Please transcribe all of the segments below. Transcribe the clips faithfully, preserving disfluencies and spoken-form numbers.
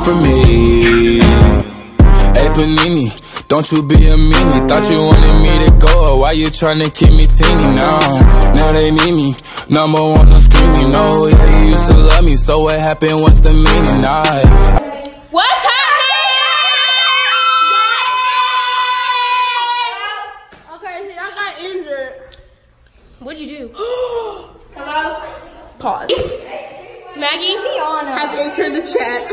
for me. Hey Panini, don't you be a meanie. Thought you wanted me to go, why you tryna keep me teeny now? Now they need me, number one, no screaming. No, yeah, you used to love me, so what happened, what's the meaning? Nah. What's happening? Okay, I got injured. What'd you do? Hello? Pause. Maggie has entered the chat.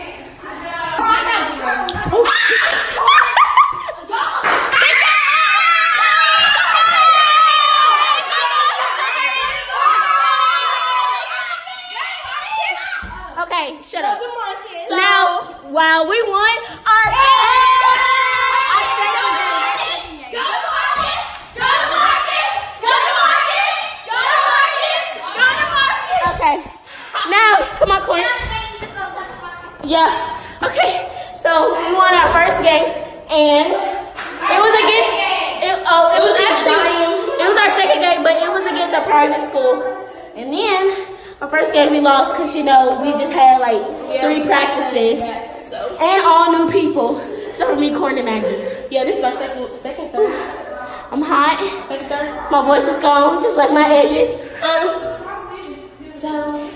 Okay, shut up. Now, while we won our Go to Marcus! Go to Marcus! Go to Marcus! Go to Marcus! Go to Marcus! Okay. Now, come on, Corey. Yeah. Okay. So we won our first game, and it was against. It, oh, it was actually. It was our second game, but it was against a private school. And then our first game we lost because you know we just had like three practices and all new people. So for me, Corey, and Maggie. Yeah, this is our second, second, third. I'm hot. Second, third. My voice is gone, just like my edges. Um. So.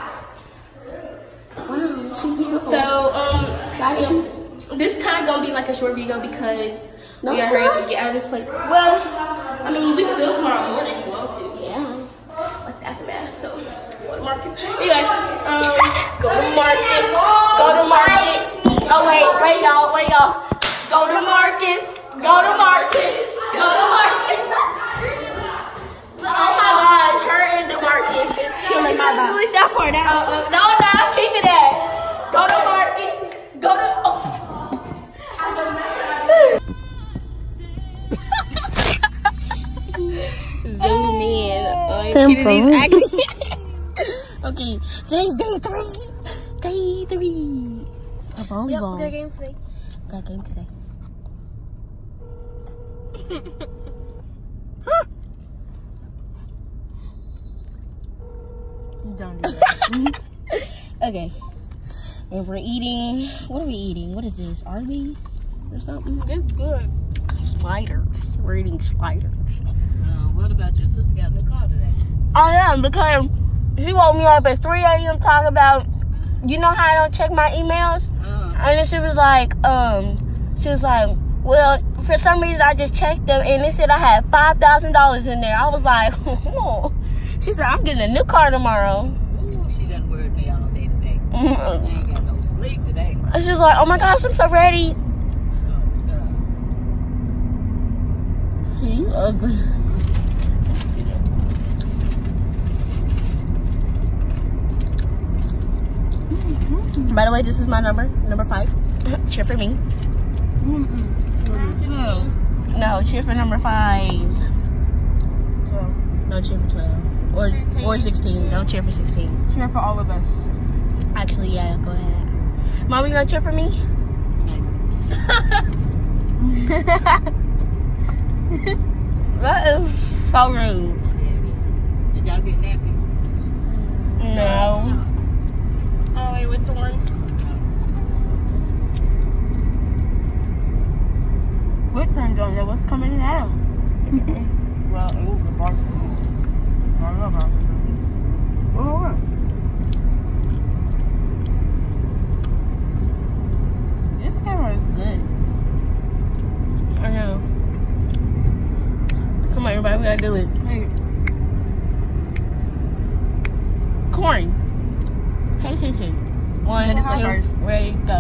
Wow, she's beautiful. So um, got him. this kind of gonna be like a short video because No, we are it's ready not. to get out of this place. Well, I mean, we can film tomorrow morning if you want to. Yeah. Like that's bad. So go to Marcus. Anyway, um, go to Marcus. Go to Marcus. Oh wait, wait y'all, wait y'all. Go to Marcus. Go to Marcus. Go to Marcus. Oh my gosh, her and DeMarcus is killing my vibe. Delete that part out. Uh, uh, no, no, keep it there. Go to Marcus. Go to. Oh. Zoom in. Oh, Kennedy's acting. Okay, today's day three. Day three. A volleyball. Yep, we got a game today. Got a game today. Don't do that. Okay. And we're eating. What are we eating? What is this? Arby's or something? It's good. Sliders. We're eating sliders. Uh, what about your sister got in the car today? I am because she woke me up at three A M talking about, you know how I don't check my emails? Uh, And then she was like, um, she was like, well, for some reason I just checked them and they said I had five thousand dollars in there. I was like, oh. She said, I'm getting a new car tomorrow. ooh, she done worried me all day today. I ain't got no sleep today. And she was like, oh my gosh, I'm so ready. Oh, God. See, you ugly. By the way, this is my number, number five. Cheer for me. No, cheer for number five. twelve. No, cheer for twelve. Or or sixteen. Don't cheer for sixteen. Cheer for all of us. Actually, yeah, go ahead. Mom, you gonna cheer for me? That is so rude. Did y'all get nappy? No. Oh, wait, with Thorn. Whitman don't know what's coming at him. Well, it was the varsity. I don't know about it. Oh, what? This camera is good. I know. Come on, everybody, we gotta do it. Hey. Corn. Pay attention. One, two, ready, go.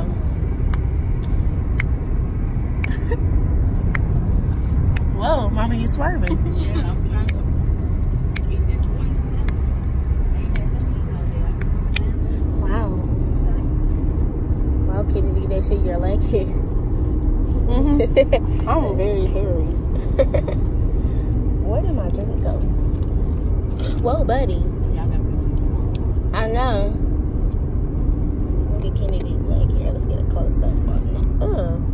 Whoa, Mama, you swerving. Yeah, I'm trying to eat this one. Ain't nothing Wow. Wow, Kennedy, they say your leg hair. Mm-hmm. I'm very hairy. Where did my drink go? Whoa, buddy. I know. Look at Kennedy's leg here. Let's get a close up on that.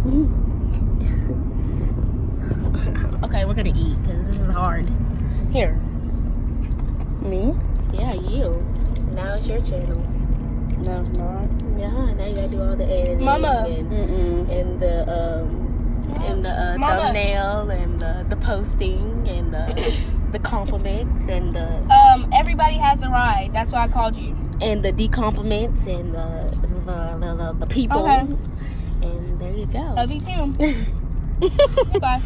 Ugh. Okay, we're gonna eat because this is hard. Here. Me? Yeah, you. Now it's your channel. No, it's not. Yeah, now you gotta do all the editing. Mama. And, and the um and the uh, thumbnail and the, the posting and the the compliments and the Um, everybody has a ride. That's why I called you. and the decompliments and the the, the, the, the people. Okay. And there you go. Love you too. Bye.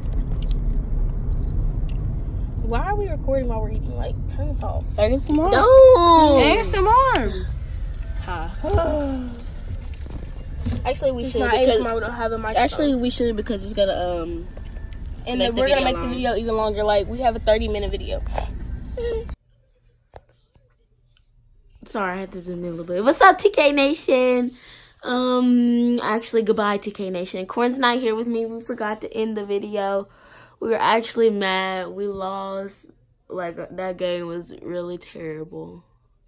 Why are we recording while we're eating? Like, turn this off. A S M R. No. A S M R. Ha. Actually, we It's should. not because- A S M R. We don't have a microphone. Actually, we should because it's gonna um. and make then the we're gonna video make the long. video even longer. Like we have a thirty minute video. Sorry, I had to zoom in a little bit. What's up, T K Nation? Um, actually, goodbye, T K Nation. Corn's not here with me. We forgot to end the video. We were actually mad. We lost. Like, that game was really terrible.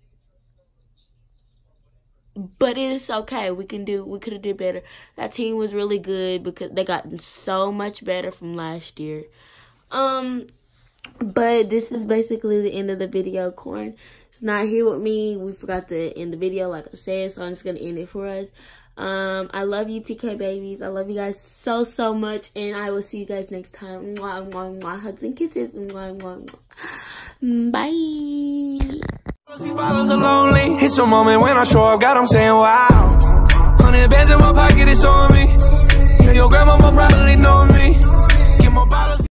But it's okay. We can do. We could have did better. That team was really good because they got so much better from last year. Um, but this is basically the end of the video. Corn is not here with me. We forgot to end the video, like I said, so I'm just gonna end it for us. Um, I love you, T K babies. I love you guys so so much, and I will see you guys next time. Mwah, mwah, mwah. Hugs and kisses. Mwah, mwah, mwah. Bye. These bottles are lonely. It's a moment when I show up, God, I'm saying wow. Hundred bands in my pocket, it's on me. Yeah, your grandma probably know me. Get more bottles.